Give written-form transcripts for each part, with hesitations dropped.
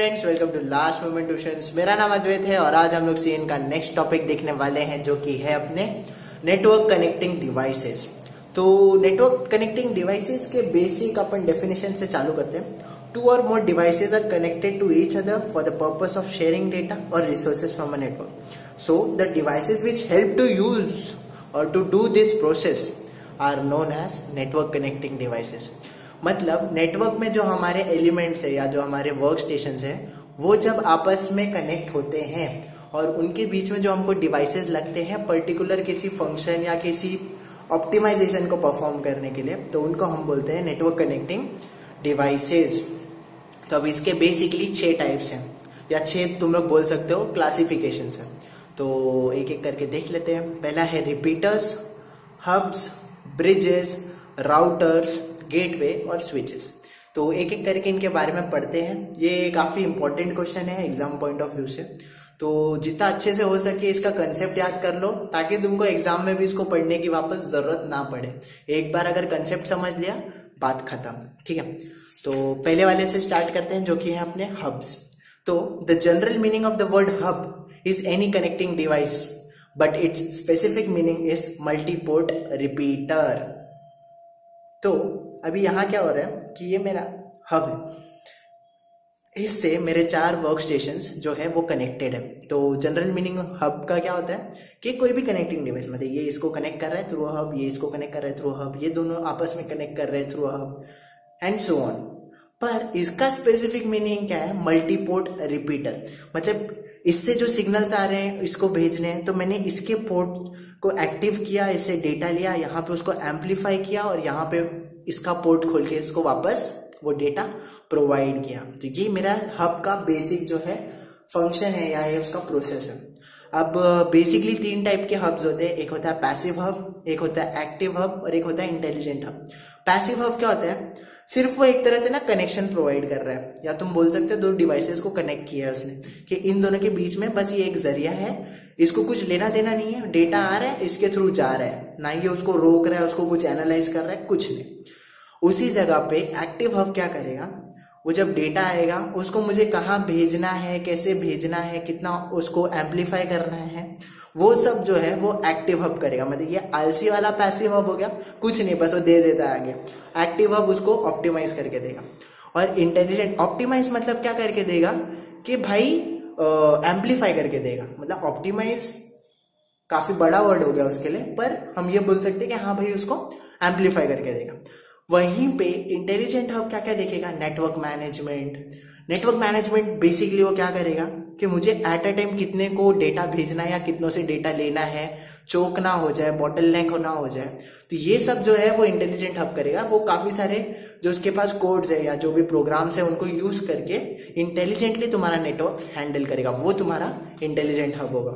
Friends, welcome to last moment tuitions. मेरा नाम अद्वैत है और आज हम लोग सीएन का नेक्स्ट टॉपिक देखने वाले हैं जो कि है अपने नेटवर्क कनेक्टिंग डिवाइसेस। तो नेटवर्क कनेक्टिंग डिवाइसेस के बेसिक अपन डेफिनेशन से चालू करते हैं। टू और more devices are connected to each other for the purpose of sharing data और resources from a network. So the devices which help to use और to do this process are known as network connecting devices. मतलब network में जो हमारे elements है या जो हमारे वर्क स्टेशन है वो जब आपस में कनेक्ट होते हैं और उनके बीच में जो हमको डिवाइसेस लगते हैं पर्टिकुलर किसी फंक्शन या किसी ऑप्टिमाइजेशन को परफॉर्म करने के लिए, तो उनको हम बोलते हैं नेटवर्क कनेक्टिंग डिवाइसेस। तो अब इसके बेसिकली 6 टाइप्स हैं या 6 तुम लोग बोल सकते हो क्लासिफिकेशन है। तो एक एक करके देख लेते हैं। पहला है repeaters, hubs, bridges, routers, gateway और स्विचेस। तो एक एक करके इनके बारे में पढ़ते हैं। ये काफी इंपॉर्टेंट क्वेश्चन है एग्जाम पॉइंट ऑफ व्यू से, तो जितना अच्छे से हो सके इसका कंसेप्ट याद कर लो ताकि तुमको एग्जाम में भी इसको पढ़ने की वापस जरूरत ना पड़े। एक बार अगर कंसेप्ट समझ लिया बात खत्म, ठीक है। तो पहले वाले से स्टार्ट करते हैं जो कि है अपने हब्स। तो the general meaning of the word hub is any connecting device but its specific meaning is multiport repeater. तो अभी यहाँ क्या हो रहा है कि ये मेरा हब है, इससे मेरे 4 वर्क स्टेशंस जो है वो कनेक्टेड है। तो जनरल मीनिंग हब का क्या होता है कि कोई भी कनेक्टिंग डिवाइस, मतलब ये इसको कनेक्ट कर रहा है थ्रू हब, ये इसको कनेक्ट कर रहा है थ्रू हब, ये दोनों आपस में कनेक्ट कर रहे हैं through hub and so on. पर इसका स्पेसिफिक मीनिंग क्या है? Multiport repeater. मतलब इससे जो सिग्नल्स आ रहे हैं इसको भेजने हैं, तो मैंने इसके पोर्ट को एक्टिव किया, इससे डेटा लिया, यहाँ पे उसको एम्पलीफाई किया और यहाँ पे इसका पोर्ट खोल के इसको वापस वो डेटा प्रोवाइड किया। तो ये मेरा हब का बेसिक जो है फंक्शन है या ये उसका प्रोसेस है। अब बेसिकली 3 टाइप के हब्स होते हैं। एक होता है पैसिव हब, एक होता है एक्टिव हब और एक होता है इंटेलिजेंट हब। पैसिव हब क्या होता है? सिर्फ वो एक तरह से ना कनेक्शन प्रोवाइड कर रहा है, या तुम बोल सकते हो 2 डिवाइसेस को कनेक्ट किया है उसने कि इन दोनों के बीच में बस ये एक जरिया है, इसको कुछ लेना देना नहीं है, डेटा आ रहा है इसके थ्रू जा रहा है, ना ये उसको रोक रहा है, उसको कुछ एनालाइज कर रहा है, कुछ नहीं। उसी जगह पे एक्टिव हब क्या करेगा? वो जब डेटा आएगा उसको मुझे कहाँ भेजना है, कैसे भेजना है, कितना उसको एम्पलीफाई करना है, वो सब जो है वो एक्टिव हब करेगा। मतलब ये आलसी वाला पैसिव हब हो गया, कुछ नहीं बस वो दे देता है आगे। एक्टिव हब उसको ऑप्टिमाइज करके देगा। और इंटेलिजेंट ऑप्टिमाइज मतलब क्या करके देगा कि भाई एम्पलीफाई करके देगा। मतलब ऑप्टिमाइज काफी बड़ा वर्ड हो गया उसके लिए, पर हम ये बोल सकते हैं कि हाँ भाई उसको एम्पलीफाई करके देगा। वहीं पे इंटेलिजेंट हब क्या क्या देखेगा? Network management. Network management basically वो क्या करेगा कि मुझे एट अ टाइम कितने को डेटा भेजना है या कितनों से डेटा लेना है, चोक ना हो जाए, बॉटल नेक ना हो जाए, तो ये सब जो है वो इंटेलिजेंट हब करेगा। वो काफी सारे जो उसके पास कोड्स है या जो भी प्रोग्राम्स है उनको यूज करके इंटेलिजेंटली तुम्हारा नेटवर्क हैंडल करेगा, वो तुम्हारा इंटेलिजेंट हब होगा।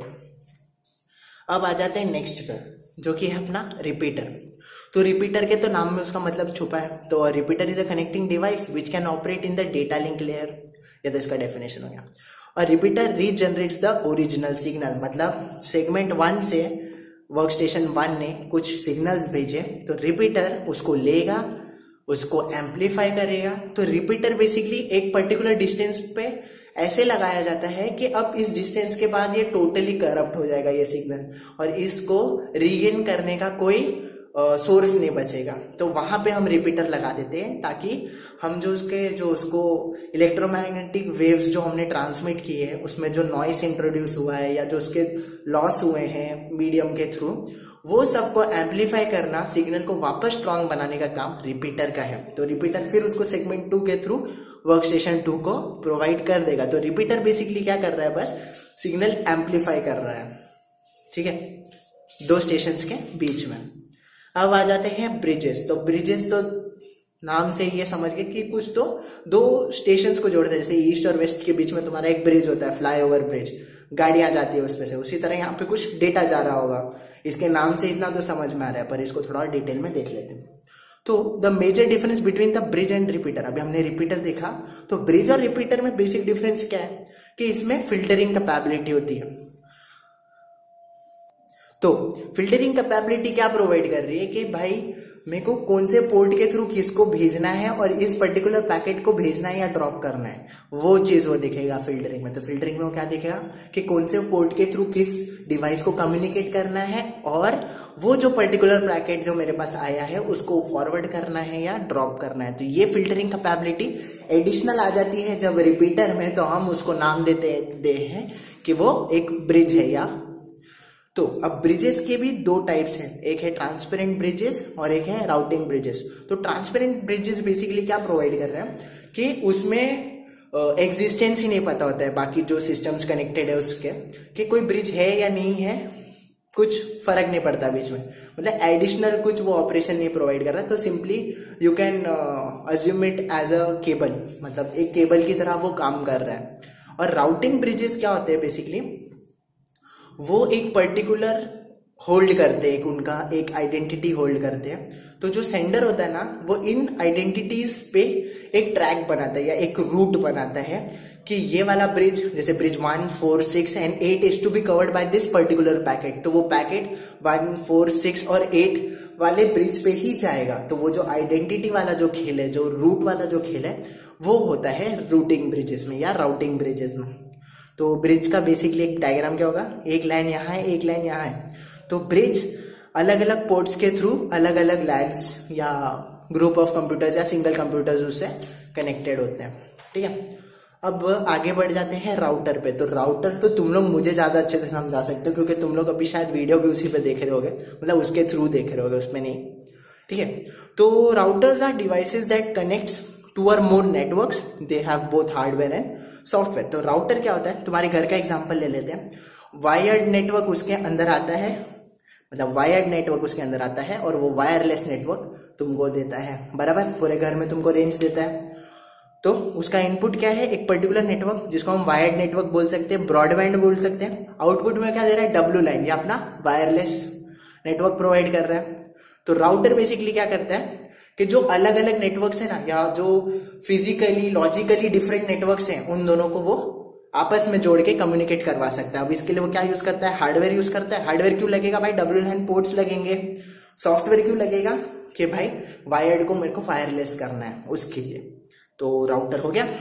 अब आ जाते हैं नेक्स्ट पे जो कि है अपना रिपीटर। तो रिपीटर के तो नाम में उसका मतलब छुपा है। तो repeater is a connecting device which can operate in the data link layer, ये तो इसका डेफिनेशन हो गया। और repeater regenerates the original signal. मतलब सेगमेंट 1 से वर्क स्टेशन 1 ने कुछ सिग्नल्स भेजे, तो रिपीटर उसको लेगा, उसको एम्पलीफाई करेगा। तो रिपीटर बेसिकली एक पर्टिकुलर डिस्टेंस पे ऐसे लगाया जाता है कि अब इस डिस्टेंस के बाद ये टोटली करप्ट हो जाएगा ये सिग्नल, और इसको रीगेन करने का कोई सोर्स नहीं बचेगा। तो वहां पे हम रिपीटर लगा देते हैं ताकि हम जो उसको इलेक्ट्रोमैग्नेटिक वेव्स जो हमने ट्रांसमिट किए हैं उसमें जो नॉइस इंट्रोड्यूस हुआ है या जो उसके लॉस हुए हैं मीडियम के थ्रू, वो सबको एम्पलीफाई करना, सिग्नल को वापस स्ट्रांग बनाने का काम रिपीटर का है। तो रिपीटर फिर उसको सेगमेंट 2 के थ्रू वर्क स्टेशन 2 को प्रोवाइड कर देगा। तो रिपीटर बेसिकली क्या कर रहा है? बस सिग्नल एम्पलीफाई कर रहा है, ठीक है, 2 स्टेशंस के बीच में। अब आ जाते हैं ब्रिजेस। तो ब्रिजेस तो नाम से ये समझ गए कि कुछ तो 2 स्टेशंस को जोड़ते हैं। जैसे ईस्ट और वेस्ट के बीच में तुम्हारा एक ब्रिज होता है, फ्लाईओवर ब्रिज, गाड़ियां जाती है उसपे से, उसी तरह यहाँ पे कुछ डेटा जा रहा होगा। इसके नाम से इतना तो समझ में आ रहा है, पर इसको थोड़ा डिटेल में देख लेते हैं। तो the major difference between the bridge and repeater. अभी हमने रिपीटर देखा, तो ब्रिज और रिपीटर में बेसिक डिफरेंस क्या है कि इसमें फिल्टरिंग कैपेबिलिटी होती है। तो फिल्टरिंग कैपेबिलिटी क्या प्रोवाइड कर रही है कि भाई मेरे को कौन से पोर्ट के थ्रू किसको भेजना है और इस पर्टिकुलर पैकेट को भेजना है या ड्रॉप करना है, वो चीज वो दिखेगा फिल्टरिंग में। तो फिल्टरिंग में वो क्या दिखेगा कि कौन से पोर्ट के थ्रू किस डिवाइस को कम्युनिकेट करना है और वो जो पर्टिकुलर पैकेट जो मेरे पास आया है उसको फॉरवर्ड करना है या ड्रॉप करना है। तो ये फिल्टरिंग कैपेबिलिटी एडिशनल आ जाती है जब रिपीटर में, तो हम उसको नाम देते हैं कि वो एक ब्रिज है या। तो अब ब्रिजेस के भी दो टाइप्स हैं, एक है ट्रांसपेरेंट ब्रिजेस और एक है राउटिंग ब्रिजेस। तो ट्रांसपेरेंट ब्रिजेस बेसिकली क्या प्रोवाइड कर रहे हैं कि उसमें एग्जिस्टेंस ही नहीं पता होता है बाकी जो सिस्टम्स कनेक्टेड है उसके, कि कोई ब्रिज है या नहीं है, कुछ फर्क नहीं पड़ता बीच में, मतलब एडिशनल कुछ वो ऑपरेशन नहीं प्रोवाइड कर रहा है। तो simply you can assume it as a cable, मतलब एक केबल की तरह वो काम कर रहा है। और राउटिंग ब्रिजेस क्या होते हैं बेसिकली, वो एक पर्टिकुलर होल्ड करते हैं, उनका एक आइडेंटिटी होल्ड करते हैं। तो जो सेंडर होता है ना, वो इन आइडेंटिटीज पे एक ट्रैक बनाता है या एक रूट बनाता है कि ये वाला ब्रिज, जैसे bridge 1, 4, 6 and 8 is to be covered by this particular packet. तो वो पैकेट 1, 4, 6 और 8 वाले ब्रिज पे ही जाएगा। तो वो जो आइडेंटिटी वाला जो खेल है, जो रूट वाला जो खेल है, वो होता है रूटिंग ब्रिजेस में या राउटिंग ब्रिजेस में। तो ब्रिज का बेसिकली एक डायग्राम क्या होगा, एक लाइन यहाँ है, एक लाइन यहाँ है। तो ब्रिज अलग अलग पोर्ट्स के थ्रू अलग अलग लैन्स या ग्रुप ऑफ कंप्यूटर्स या सिंगल कंप्यूटर्स उससे कनेक्टेड होते हैं। ठीक है, अब आगे बढ़ जाते हैं राउटर पे। तो राउटर तो तुम लोग मुझे ज्यादा अच्छे से समझा सकते हो क्योंकि तुम लोग अभी शायद वीडियो भी उसी पे देख रहे होगे, मतलब उसके थ्रू देख रहे होगे, उसमें नहीं। ठीक है, तो routers are devices that connects two और more networks, they have both hardware and software. तो राउटर क्या होता है, तुम्हारे घर का एग्जांपल ले लेते हैं। वायर्ड नेटवर्क उसके अंदर आता है, मतलब वायर्ड नेटवर्क उसके अंदर आता है और वो वायरलेस नेटवर्क तुमको देता है, बराबर, पूरे घर में तुमको रेंज देता है। तो उसका इनपुट क्या है, एक पर्टिकुलर नेटवर्क जिसको हम वायर्ड नेटवर्क बोल सकते हैं, ब्रॉडबैंड बोल सकते हैं। आउटपुट में क्या दे रहा है, डब्ल्यू लाइन, या अपना वायरलेस नेटवर्क प्रोवाइड कर रहा है। तो राउटर बेसिकली क्या करता है कि जो अलग अलग नेटवर्क्स है ना, या जो फिजिकली लॉजिकली डिफरेंट नेटवर्क्स हैं, उन दोनों को वो आपस में जोड़ के कम्युनिकेट करवा सकता है। अब इसके लिए वो क्या यूज करता है, हार्डवेयर यूज करता है। हार्डवेयर क्यों लगेगा भाई, डब्ल्यू लाइन पोर्ट्स लगेंगे। सॉफ्टवेयर क्यों लगेगा कि भाई वायर्ड को मेरे को वायरलेस करना है, उसके लिए। तो राउटर हो गया।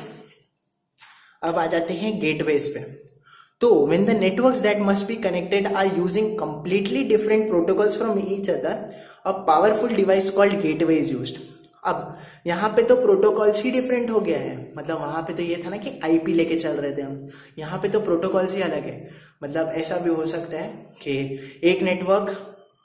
अब आ जाते हैं गेटवेज पे। तो when the networks that must be connected are using completely different protocols from each other, a powerful device called gateway is used. अब यहाँ पे तो प्रोटोकॉल्स ही डिफरेंट हो गया है, मतलब वहां पे तो ये था ना कि आईपी लेके चल रहे थे हम, यहाँ पे तो प्रोटोकॉल्स ही अलग है। मतलब ऐसा भी हो सकता है कि एक नेटवर्क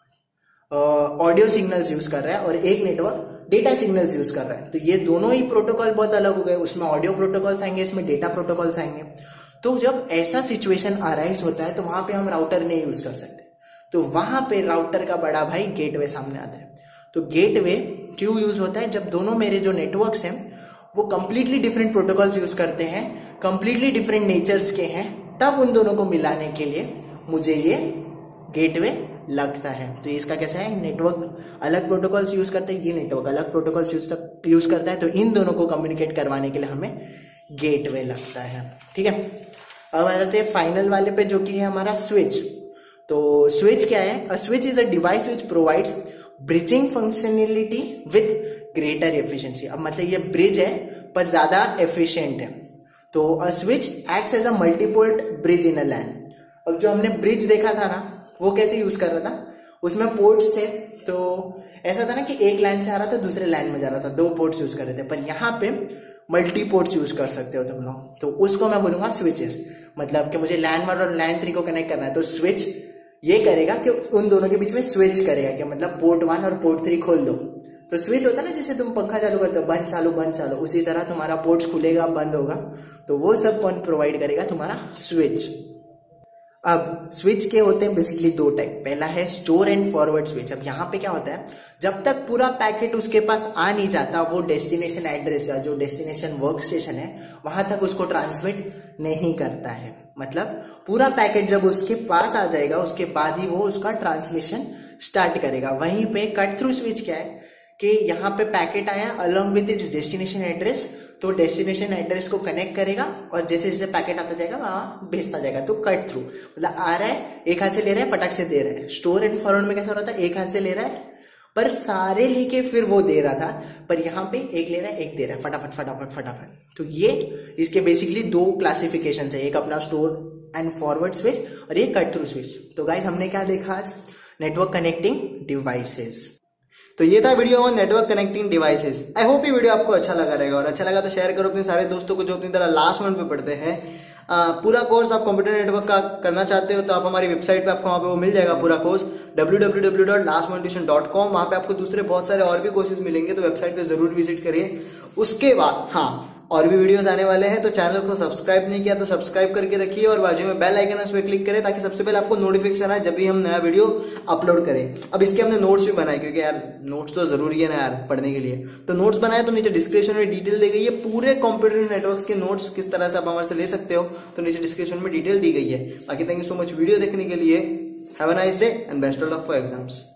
ऑडियो सिग्नल्स यूज कर रहा है और एक नेटवर्क डेटा सिग्नल्स यूज कर रहा है। तो ये दोनों ही प्रोटोकॉल बहुत अलग हो गए, उसमें ऑडियो प्रोटोकॉल्स आएंगे, इसमें डेटा प्रोटोकॉल्स आएंगे। तो जब ऐसा सिचुएशन अराइज होता है तो वहां पे हम राउटर नहीं यूज कर सकते, तो वहां पे राउटर का बड़ा भाई गेटवे सामने आता है। तो गेटवे क्यों यूज होता है, जब दोनों मेरे जो नेटवर्क्स हैं वो कंप्लीटली डिफरेंट प्रोटोकॉल्स यूज करते हैं, कंप्लीटली डिफरेंट नेचर्स के हैं, तब उन दोनों को मिलाने के लिए मुझे ये गेटवे लगता है। तो इसका कैसा है, नेटवर्क अलग प्रोटोकॉल्स यूज करते हैं, ये नेटवर्क अलग प्रोटोकॉल्स यूज करता है, तो इन दोनों को कम्युनिकेट करवाने के लिए हमें गेटवे लगता है। ठीक है, अब आ जाते हैं फाइनल वाले पे, जो कि है हमारा स्विच। तो स्विच क्या है, a switch is a device which provides bridging functionality with greater efficiency. अब मतलब ये ब्रिज है पर ज्यादा एफिशिएंट है। तो a switch acts as a multiport bridge in a LAN. अब जो हमने ब्रिज देखा था ना, वो कैसे यूज कर रहा था, उसमें पोर्ट्स थे, तो ऐसा था ना कि एक लाइन से आ रहा था दूसरे लाइन में जा रहा था, दो पोर्ट्स यूज कर रहे थे। पर यहाँ पे मल्टी पोर्ट्स यूज कर सकते हो तुम लोग, तो उसको मैं बोलूंगा स्विचेस। मतलब कि मुझे लैन 1 और लैन 3 को कनेक्ट करना है, तो स्विच ये करेगा कि उन दोनों के बीच में स्विच करेगा, कि मतलब पोर्ट 1 और पोर्ट 3 खोल दो। तो स्विच होता है ना, जिससे तुम पंखा चालू करते हो, बंद चालू बंद चालू, उसी तरह तुम्हारा पोर्ट्स खुलेगा बंद होगा, तो वो सब कौन प्रोवाइड करेगा, तुम्हारा स्विच। अब स्विच के होते हैं बेसिकली दो टाइप, पहला है स्टोर एंड फॉरवर्ड स्विच। अब यहाँ पे क्या होता है, जब तक पूरा पैकेट उसके पास आ नहीं जाता, वो डेस्टिनेशन एड्रेस या जो डेस्टिनेशन वर्क स्टेशन है वहां तक उसको ट्रांसमिट नहीं करता है। मतलब पूरा पैकेट जब उसके पास आ जाएगा उसके बाद ही वो उसका ट्रांसमिशन स्टार्ट करेगा। वहीं पे कट थ्रू स्विच क्या है कि यहाँ पे पैकेट आया along with its destination address, तो डेस्टिनेशन एड्रेस को कनेक्ट करेगा और जैसे जैसे पैकेट आता जाएगा वहां भेजता जाएगा। तो कट थ्रू मतलब आ रहा है, एक हाथ से ले रहा है, फटाक से दे रहा है। स्टोर एंड फॉरवर्ड में कैसा हो रहा था, एक हाथ से ले रहा है पर सारे लेके फिर वो दे रहा था, पर यहाँ पे एक ले रहा है एक दे रहा है, फटाफट फटाफट फटाफट। तो ये इसके बेसिकली दो क्लासिफिकेशन है, एक अपना स्टोर एंड फॉरवर्ड स्विच और ये कट थ्रू स्विच। तो गाइस हमने क्या देखा आज, नेटवर्क कनेक्टिंग डिवाइसेस। तो ये था video on network connecting devices. I hope ये वीडियो आपको अच्छा लगा रहेगा, और अच्छा लगा तो शेयर करो अपने सारे दोस्तों को जो अपनी तरह लास्ट मिनट पे पढ़ते हैं। पूरा कोर्स आप कंप्यूटर नेटवर्क का करना चाहते हो तो आप हमारी वेबसाइट पे आपको वहां पे वो मिल जाएगा पूरा कोर्स www.lastminutetuition.com। वहां पे आपको दूसरे बहुत सारे और भी कोर्सेज मिलेंगे, तो वेबसाइट पे जरूर विजिट करिए। उसके बाद हाँ, और भी वीडियोस आने वाले हैं, तो चैनल को सब्सक्राइब नहीं किया तो सब्सक्राइब करके रखिए, और बाजू में बेल आइकन है उस पर क्लिक करें ताकि सबसे पहले आपको नोटिफिकेशन आए जब भी हम नया वीडियो अपलोड करें। अब इसके हमने नोट्स भी बनाए, क्योंकि यार नोट्स तो जरूरी है ना यार पढ़ने के लिए। तो नोट्स बनाए तो नीचे डिस्क्रिप्शन में डिटेल दी गई है, पूरे कंप्यूटर नेटवर्क्स के नोट्स किस तरह से आप हमारे से ले सकते हो, तो नीचे डिस्क्रिप्शन में डिटेल दी गई है। बाकी thank you so much video देखने के लिए। Have a nice day and best of luck for exams.